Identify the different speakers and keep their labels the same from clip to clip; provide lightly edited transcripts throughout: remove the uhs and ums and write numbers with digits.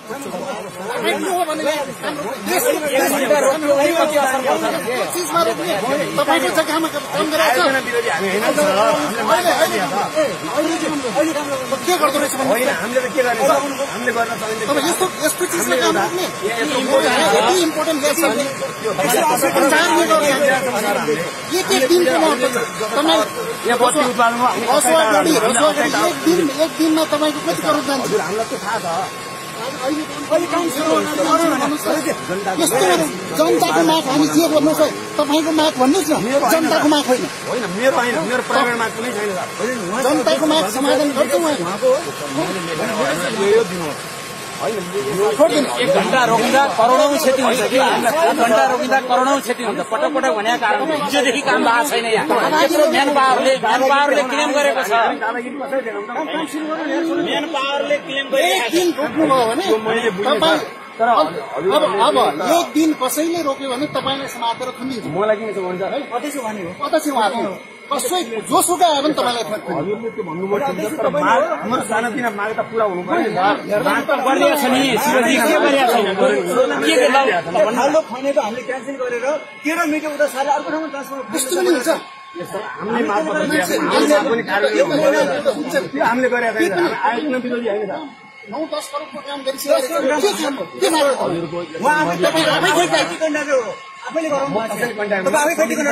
Speaker 1: तपाईँको जग्गामा काम गरेर के गर्दो रहेछ होइन हामीले त के गर्ने हामीले गर्न सक्दैन अब यस्तो चिजमा काम गर्ने यति इम्पोर्टेन्ट छ एक दिनको तपाईँ एक दिनमा तपाईँको कति करोड जान्छ हामीलाई त थाहा छ जनताको माग हामी के भन्नुहोस् है तपाईँको माग भन्नुहोस् न जनताको माग होइन मेरो होइन मेरो प्राइभेट माग कुनै छैन जनताको माग समाधान गर्छु उहाँको
Speaker 2: एक घण्टा रोकिँदा करोडौं क्षति हुन्छ कि एक घण्टा रोकिँदा करोडौं क्षति हुन्छ पटक पटक भनेको कारण हिजोदेखि काम भएको छैन यहाँ यत्रो म्यान पावरले क्लेम गरेको छ म्यान पावरले क्लेम गरेको
Speaker 1: तर अब एक दिन कसैले रोक्यो भने तपाईँलाई समातेर थुनिन्छ मलाई किन छ भन्छ है अध्यक्ष भने हो अध्यक्ष उहाँको कसै जोसुकै आयो भने तपाईँलाई हाम्रो सानातिना माग त पुरा हुनु पर्यो
Speaker 2: माग त गरिएको छ नि शिवजी के गरिएको छैन
Speaker 1: खाल्डो खनेको हामीले क्यान्सल गरेर 13 मिटर उता सारे अर्को ठाउँमा ट्रान्सफर त्यस्तो पनि हुन्छ हामीले गरेका छैन आयोजना विरोधी होइन 9-10 करोडको काम गरिसकेको आफैले गरौँ आफै खटी गर्न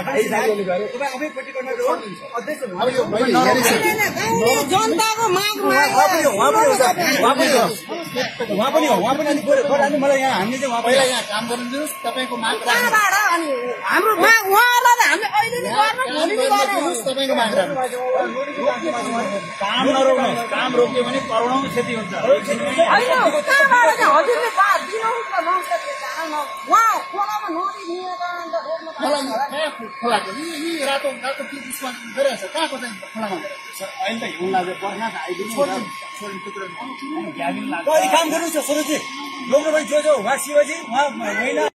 Speaker 3: जनताको मागमा
Speaker 1: मलाई यहाँ हामीले चाहिँ पहिला यहाँ काम गर्नु दिनुहोस् तपाईँको माग
Speaker 3: हाम्रो माग उहाँलाई हामीले अहिले नै गर्नु
Speaker 1: तपाईँको माग
Speaker 2: काम नरोक्नु काम रोक्यो भने करोडौं क्षति हुन्छ
Speaker 1: खोलाको रातो रातो गरिरहेछ कहाँको चाहिँ खोलामा
Speaker 2: अहिले त हिउँ लाग्यो बर्खा
Speaker 1: काम गर्नुहोस् न सरोजी लोग्नु पनि जो जो उहाँ शिवजी उहाँ महिला